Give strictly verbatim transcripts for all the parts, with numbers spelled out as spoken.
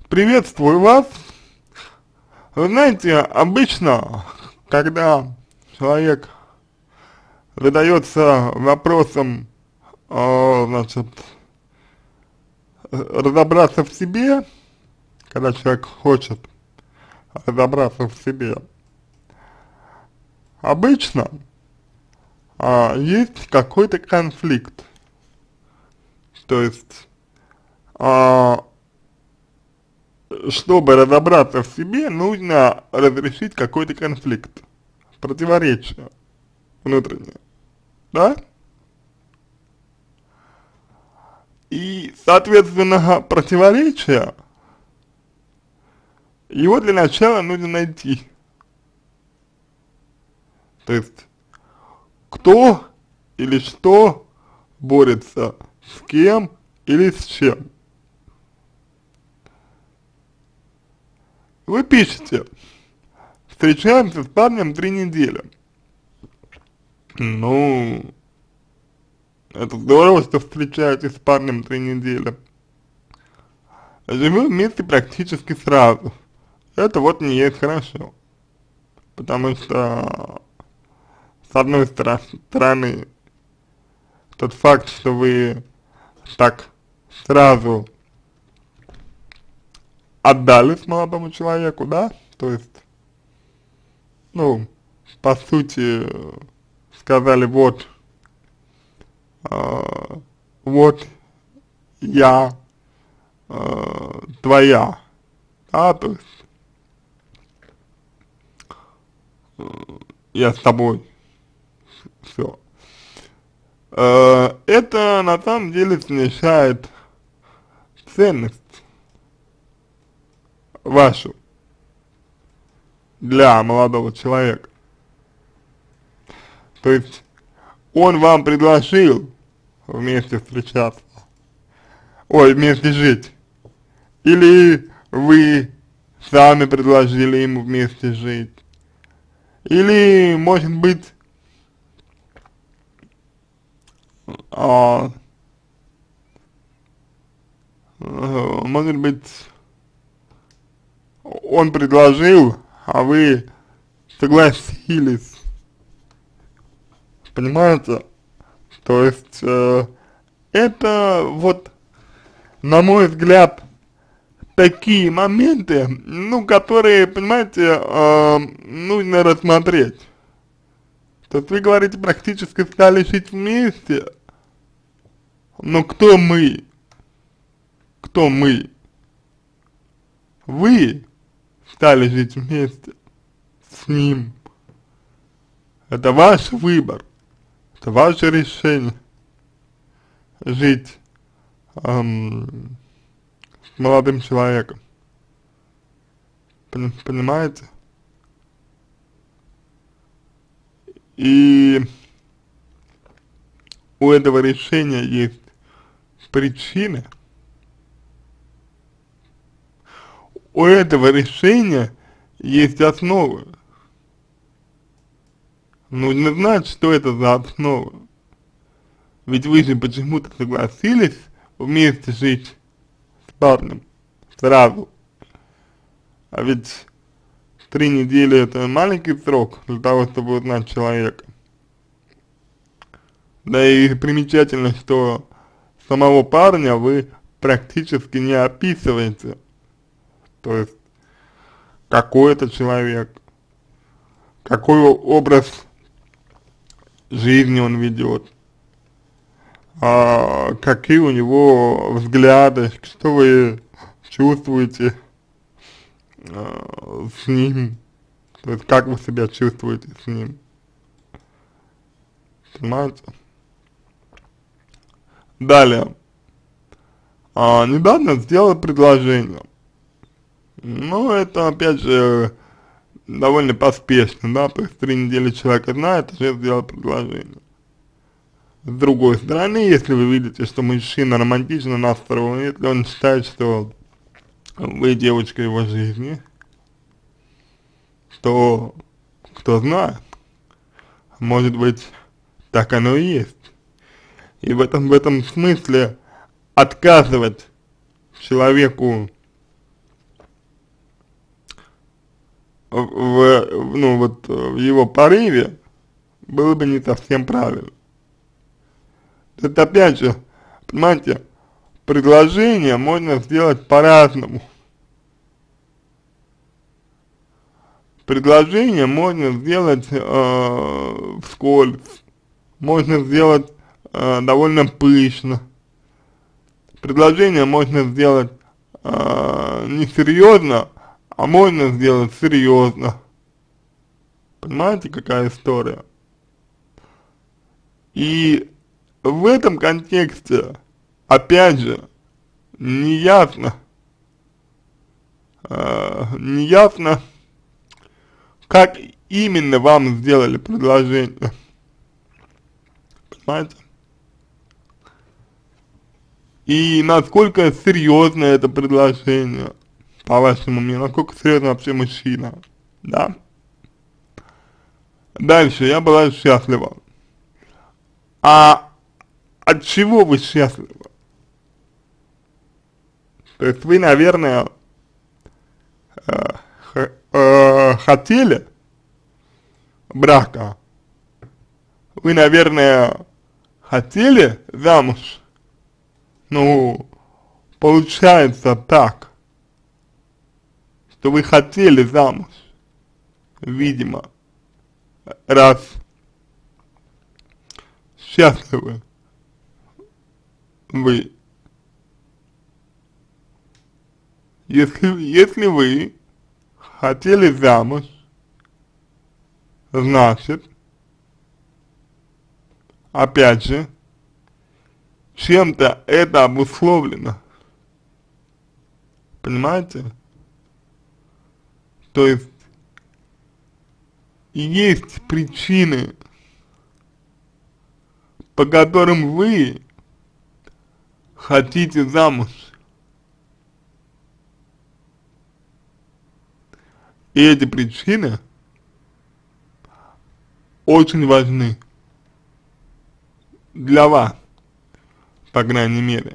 Приветствую вас. Вы знаете, обычно, когда человек задается вопросом, э, значит, разобраться в себе, когда человек хочет разобраться в себе, обычно а, есть какой-то конфликт. То есть, а, чтобы разобраться в себе, нужно разрешить какой-то конфликт, противоречие внутреннее, да? И, соответственно, противоречие, его для начала нужно найти. То есть, кто или что борется с кем или с чем. Вы пишете: встречаемся с парнем три недели. Ну, это здорово, что встречаетесь с парнем три недели. Живем вместе практически сразу. Это вот не есть хорошо. Потому что, с одной стороны, тот факт, что вы так сразу отдались молодому человеку, да, то есть, ну, по сути, сказали: вот, э, вот я э, твоя, да, то есть, э, я с тобой, все. Э, это на самом деле смещает ценность вашу для молодого человека. То есть он вам предложил вместе встречаться, ой, вместе жить, или вы сами предложили ему вместе жить, или, может быть, а, может быть, он предложил, а вы согласились, понимаете? То есть, э, это вот, на мой взгляд, такие моменты, ну, которые, понимаете, э, нужно рассмотреть. То есть вы говорите, практически стали жить вместе, но кто мы? Кто мы? Вы стали жить вместе с ним. Это ваш выбор, это ваше решение жить эм, с молодым человеком. Пон понимаете? И у этого решения есть причины. У этого решения есть основы. Нужно знать, что это за основа. Ведь вы же почему-то согласились вместе жить с парнем сразу. А ведь три недели — это маленький срок для того, чтобы узнать человека. Да и примечательно, что самого парня вы практически не описываете. То есть, какой это человек, какой образ жизни он ведет, а, какие у него взгляды, что вы чувствуете а, с ним, то есть как вы себя чувствуете с ним, понимаете? Далее, а, недавно сделал предложение, но это, опять же, довольно поспешно, да, то есть три недели человека знает, уже сделал предложение. С другой стороны, если вы видите, что мужчина романтично настроен, если он считает, что вы девочка его жизни, то, кто знает, может быть, так оно и есть. И в этом, в этом смысле отказывать человеку в, в, ну вот в его порыве, было бы не совсем правильно. Это опять же, понимаете, предложение можно сделать по-разному. Предложение можно сделать э, вскользь, можно сделать э, довольно пышно. Предложение можно сделать э, несерьезно, а можно сделать серьезно. Понимаете, какая история? И в этом контексте, опять же, неясно, э, неясно, как именно вам сделали предложение. Понимаете? И насколько серьезно это предложение, по вашему мнению, насколько серьезно вообще мужчина, да? Дальше, я была счастлива. А от чего вы счастливы? То есть вы, наверное, э, х, э, хотели брака, вы, наверное, хотели замуж, ну, получается так, что вы хотели замуж, видимо, раз счастливы вы. Если, если вы хотели замуж, значит, опять же, чем-то это обусловлено. Понимаете? То есть, есть причины, по которым вы хотите замуж. И эти причины очень важны для вас, по крайней мере.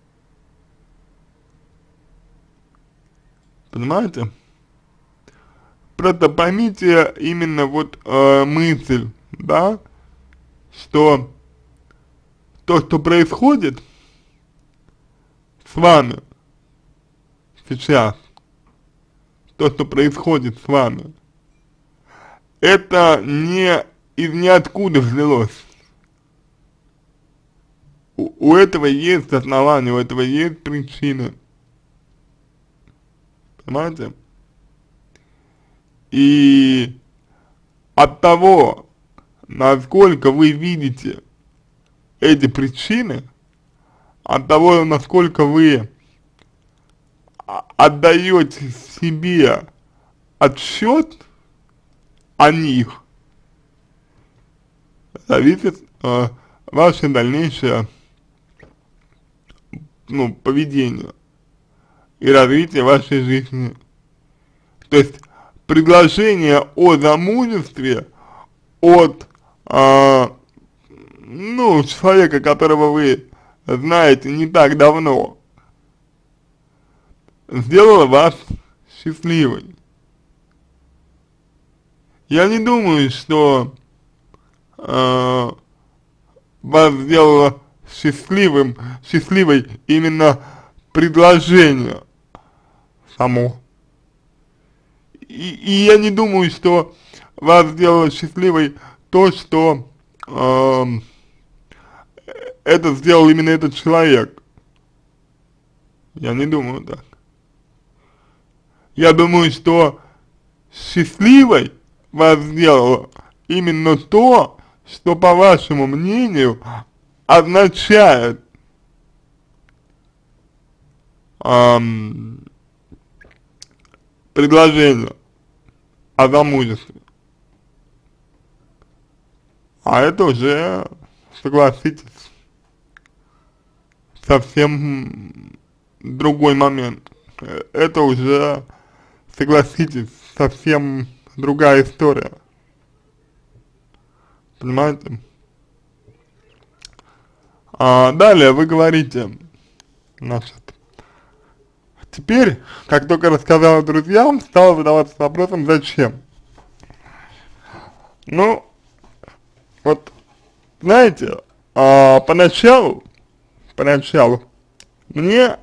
Понимаете? Просто поймите именно вот э, мысль, да, что то, что происходит с вами сейчас, то, что происходит с вами, это не из ниоткуда взялось. У, у этого есть основания, у этого есть причины. Понимаете? И от того, насколько вы видите эти причины, от того, насколько вы отдаете себе отсчет о них, зависит э, ваше дальнейшее, ну, поведение и развитие вашей жизни. То есть предложение о замужестве от э, ну, человека, которого вы знаете не так давно, сделало вас счастливой. Я не думаю, что э, вас сделало счастливым, счастливой именно предложение само. И, и я не думаю, что вас сделало счастливой то, что э, это сделал именно этот человек. Я не думаю так. Я думаю, что счастливой вас сделало именно то, что, по вашему мнению, означает эм, предложение о замужестве. А это уже, согласитесь, совсем другой момент. Это уже, согласитесь, совсем другая история. Понимаете? А далее вы говорите, значит, теперь, как только рассказала друзьям, стала задаваться вопросом, зачем. Ну, вот, знаете, а, поначалу, поначалу, мне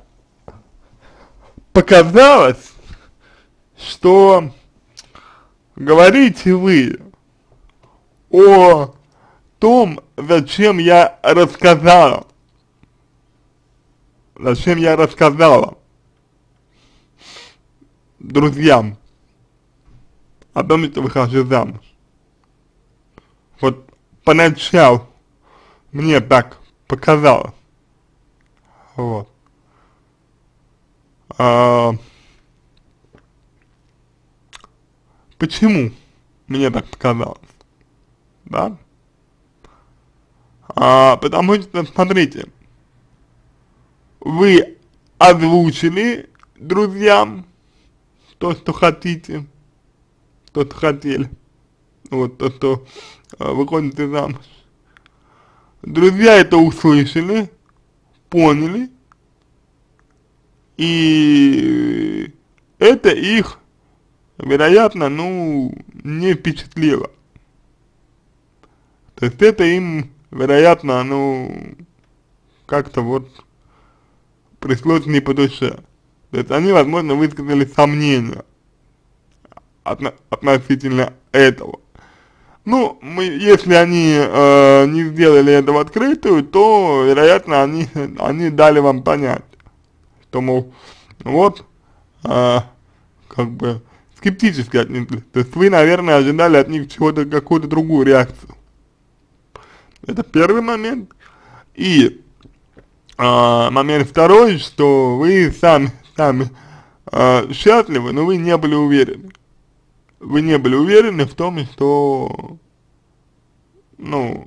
показалось, что говорите вы о том, зачем я рассказала, зачем я рассказала друзьям о том, что выхожу замуж. Вот поначалу мне так показалось. Вот. А, почему мне так показалось? Да? А, потому что, смотрите, вы озвучили друзьям то, что хотите, то, что хотели, вот, то, что а, выходите замуж. Друзья это услышали, поняли, и это их, вероятно, ну, не впечатлило. То есть это им, вероятно, ну, как-то вот пришлось не по душе. То есть они, возможно, высказали сомнения отно относительно этого. Ну, мы, если они э, не сделали это в открытую, то, вероятно, они, они дали вам понять, что, мол, вот, э, как бы, скептически отнеслись. То есть вы, наверное, ожидали от них чего-то, какую-то другую реакцию. Это первый момент. И э, момент второй, что вы сами, сами э, счастливы, но вы не были уверены. Вы не были уверены в том, что, ну,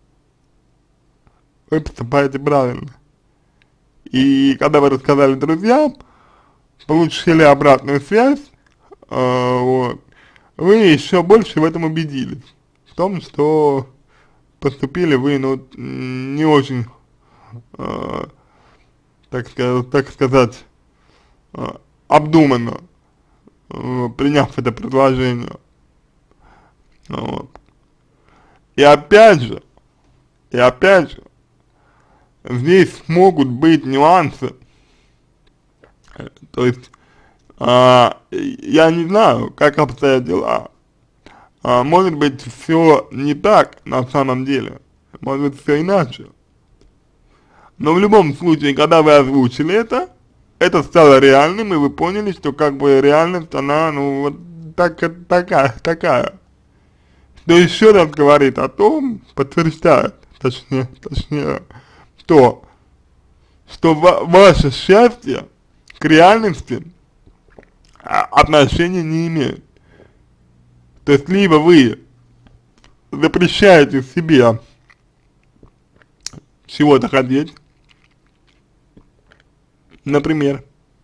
вы поступаете правильно. И когда вы рассказали друзьям, получили обратную связь, э, вот, вы еще больше в этом убедились. В том, что поступили вы, ну, не очень, э, так сказать, так сказать э, обдуманно, э, приняв это предложение. Вот. И опять же, и опять же, здесь могут быть нюансы, то есть, а, я не знаю, как обстоят дела, а, может быть все не так на самом деле, может быть все иначе, но в любом случае, когда вы озвучили это, это стало реальным, и вы поняли, что как бы реальность, она, ну, вот так, такая, такая, что еще раз говорит о том, подтверждает, точнее, точнее, то, что ва ваше счастье к реальности отношения не имеет. То есть, либо вы запрещаете себе чего-то хотеть, например,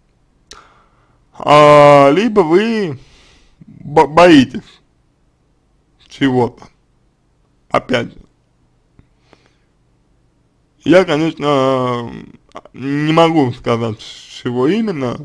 а, либо вы боитесь чего-то, опять же. Я, конечно, не могу сказать, чего именно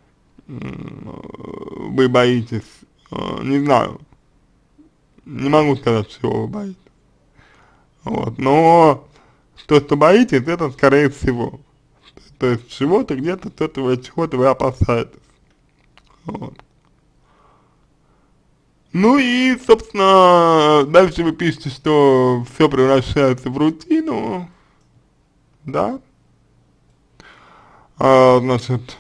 вы боитесь, не знаю, не могу сказать, чего вы боитесь, вот, но то, что боитесь, это скорее всего, то есть чего-то где-то, что-то вы, чего-то вы опасаетесь, вот. Ну и, собственно, дальше вы пишете, что все превращается в рутину, да, а, значит,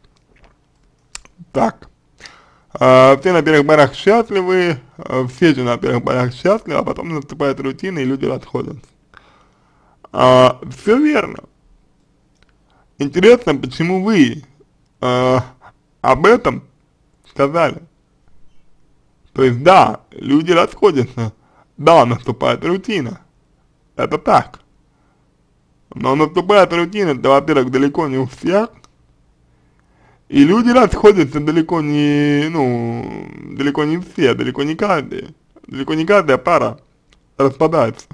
так, а, все на первых порах счастливы, а, все же на первых порах счастливы, а потом наступает рутина и люди расходятся. А, все верно. Интересно, почему вы а, об этом сказали. То есть, да, люди расходятся, да, наступает рутина, это так. Но наступает рутина, это, во-первых, далеко не у всех, и люди расходятся далеко не, ну, далеко не все, далеко не каждый, далеко не каждая пара распадается.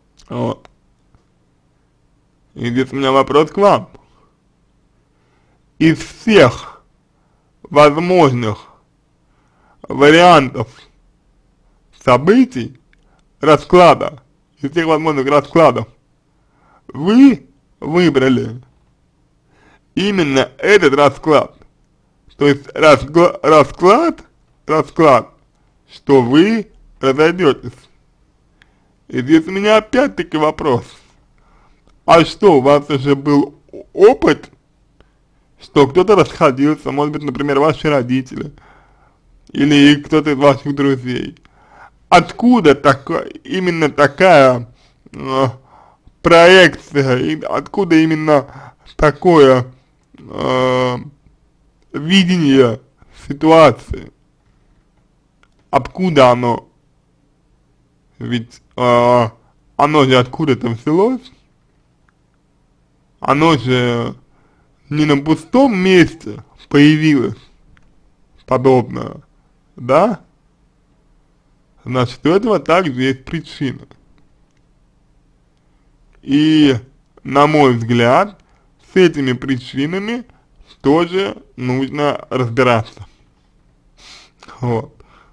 Вот. И здесь у меня вопрос к вам. из всех возможных вариантов событий, расклада, из всех возможных раскладов, вы выбрали именно этот расклад. То есть раскла расклад, расклад, что вы разойдетесь. И здесь у меня опять-таки вопрос. А что, у вас уже был опыт, что кто-то расходился, может быть, например, ваши родители, или кто-то из ваших друзей? Откуда такая, именно такая э, проекция, и откуда именно такое э, видение ситуации? Откуда оно? Ведь э, оно же откуда-то взялось, оно же не на пустом месте появилось подобное, да? Значит, у этого также есть причина. И, на мой взгляд, с этими причинами тоже нужно разбираться. Вот.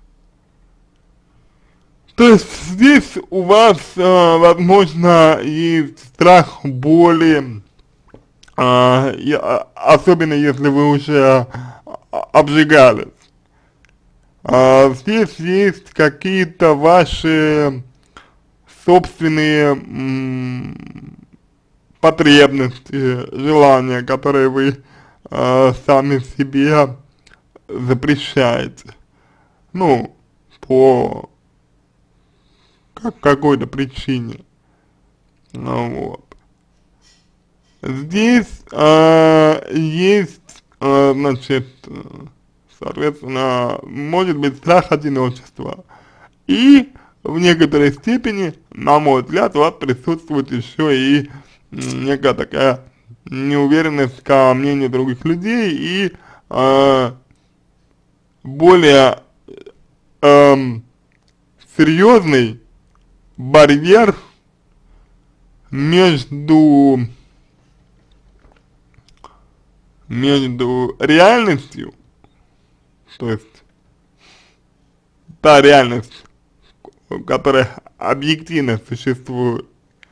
То есть здесь у вас, э, возможно, есть страх боли, э, и, а, особенно если вы уже обжигались. А, здесь есть какие-то ваши собственные м, потребности, желания, которые вы э, сами себе запрещаете. Ну, по как какой-то причине. Ну, вот. Здесь э, есть, э, значит, соответственно, может быть страх одиночества. И в некоторой степени, на мой взгляд, у вас присутствует еще и некая такая неуверенность ко мнению других людей и э, более э, серьезный барьер между между реальностью, то есть та реальность, которая объективно существует,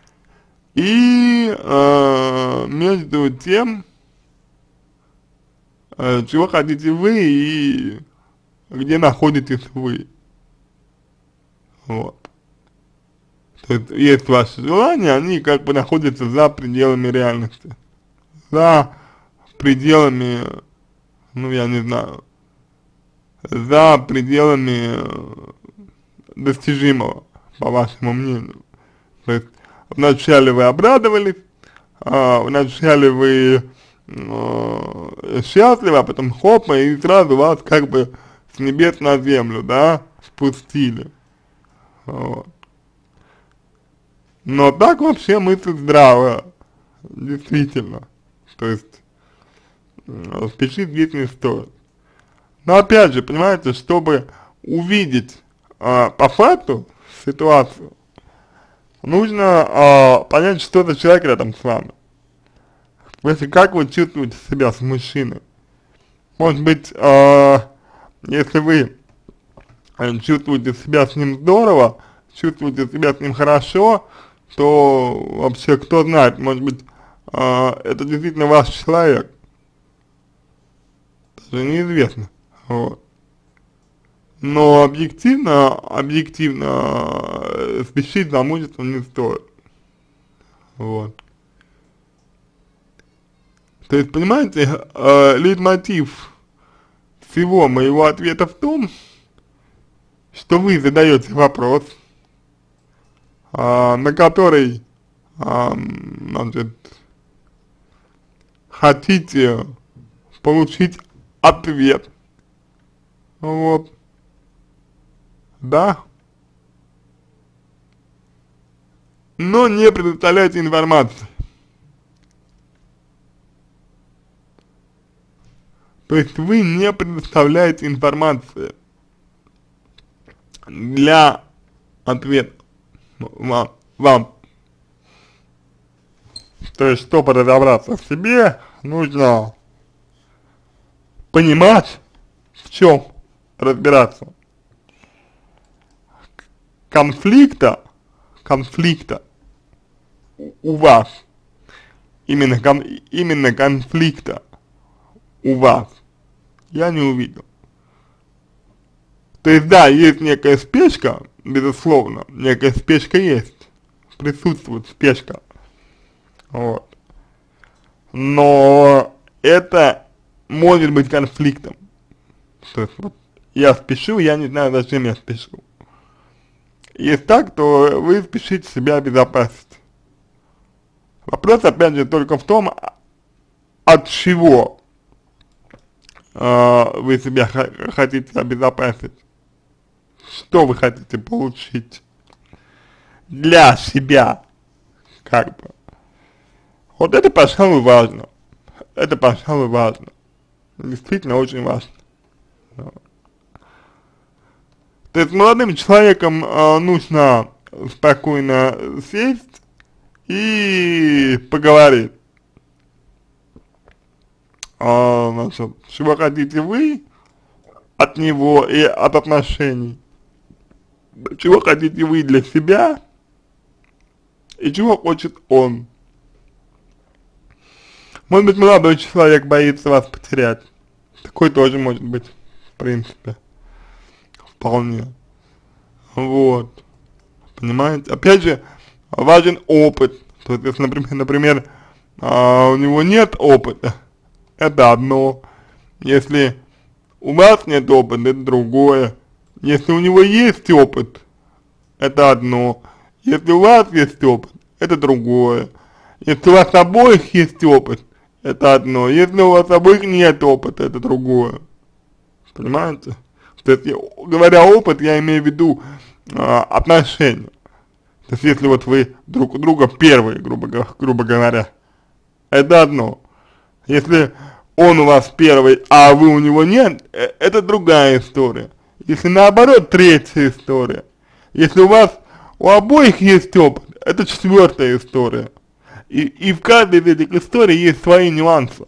и э, между тем, э, чего хотите вы и где находитесь вы. Вот. То есть есть ваши желания, они как бы находятся за пределами реальности, за пределами, ну я не знаю, за пределами достижимого, по вашему мнению. То есть вначале вы обрадовались, а, вначале вы э, счастливы, а потом хоп, и сразу вас как бы с небес на землю, да, спустили. Вот. Но так вообще мысль здравая, действительно. То есть э, спешить здесь не стоит. Но опять же, понимаете, чтобы увидеть э, по факту ситуацию, нужно э, понять, что за человек рядом с вами. Если как вы чувствуете себя с мужчиной. Может быть, э, если вы чувствуете себя с ним здорово, чувствуете себя с ним хорошо, то вообще кто знает, может быть, э, это действительно ваш человек. Даже неизвестно. Вот. Но объективно, объективно э, спешить за мужеством не стоит. Вот. То есть, понимаете, э, лейтмотив всего моего ответа в том, что вы задаете вопрос, э, на который, э, значит, хотите получить ответ. Вот. Да. Но не предоставляйте информацию. То есть вы не предоставляете информацию для ответа вам. вам. То есть, чтобы разобраться в себе, нужно понимать, в чем разбираться. Конфликта, конфликта у вас, именно, кон, именно конфликта у вас я не увидел. То есть, да, есть некая спешка, безусловно, некая спешка есть, присутствует спешка, вот. Но это может быть конфликтом. То есть, вот, я спешу, я не знаю, зачем я спешу. Если так, то вы спешите себя обезопасить. Вопрос, опять же, только в том, от чего э, вы себя хотите обезопасить. Что вы хотите получить для себя, как бы. Вот это, пожалуй, важно. Это, пожалуй, важно. Действительно очень важно. То есть молодым человеком э, нужно спокойно сесть и поговорить. А, значит, чего хотите вы от него и от отношений, чего хотите вы для себя и чего хочет он. Может быть, молодой человек боится вас потерять. Такой тоже может быть, в принципе. Вполне. Вот. Понимаете? Опять же, важен опыт. То есть, если, например, например а, у него нет опыта, это одно. Если у вас нет опыта, это другое. Если у него есть опыт, это одно. Если у вас есть опыт, это другое. Если у вас обоих есть опыт, это одно. Если у вас обоих нет опыта, это другое. Понимаете? То есть, говоря опыт, я имею в виду а, отношения. То есть, если вот вы друг у друга первые, грубо, грубо говоря, это одно. Если он у вас первый, а вы у него нет, это другая история. Если наоборот, третья история. Если у вас у обоих есть опыт, это четвертая история. И, и в каждой из этих историй есть свои нюансы.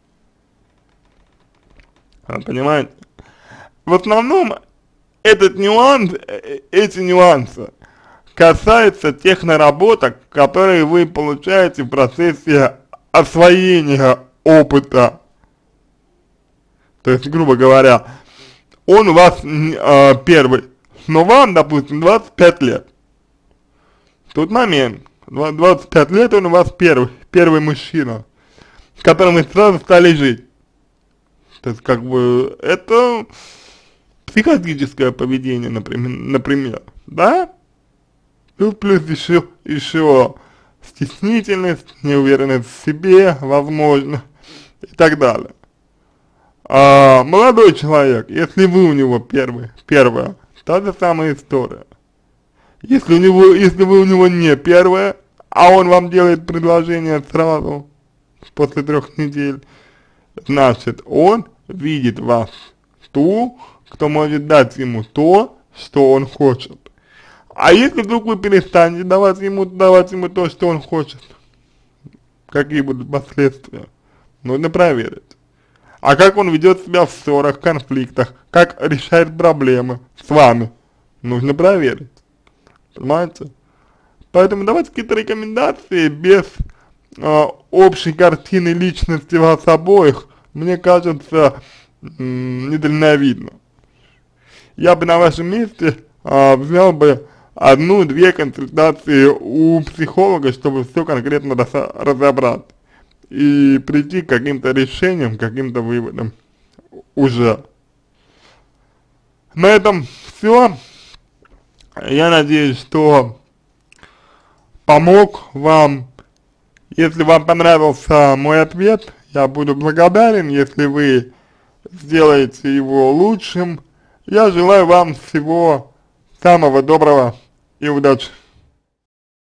Понимаете? В основном этот нюанс, эти нюансы касаются тех наработок, которые вы получаете в процессе освоения опыта. То есть, грубо говоря, он у вас э, первый, но вам, допустим, двадцать пять лет. Тут момент, двадцать пять лет он у вас первый, первый мужчина, с которым вы сразу стали жить. То есть, как бы, это психологическое поведение, например, например, да? Тут плюс еще, еще стеснительность, неуверенность в себе, возможно, и так далее. А молодой человек, если вы у него первый, первая, та же самая история. Если у него, если вы у него не первая, а он вам делает предложение сразу, после трех недель, значит, он видит вас ту, кто может дать ему то, что он хочет. А если вдруг вы перестанете давать ему, давать ему то, что он хочет, какие будут последствия? Нужно проверить. А как он ведет себя в ссорах, конфликтах, как решает проблемы с вами, нужно проверить. Понимаете? Поэтому давайте какие-то рекомендации без э, общей картины личности вас обоих, мне кажется, недальновидно. Я бы на вашем месте э, взял бы одну-две консультации у психолога, чтобы все конкретно разобрать и прийти к каким-то решениям, к каким-то выводам уже. На этом все. Я надеюсь, что помог вам. Если вам понравился мой ответ, я буду благодарен, если вы сделаете его лучшим. Я желаю вам всего самого доброго и удачи.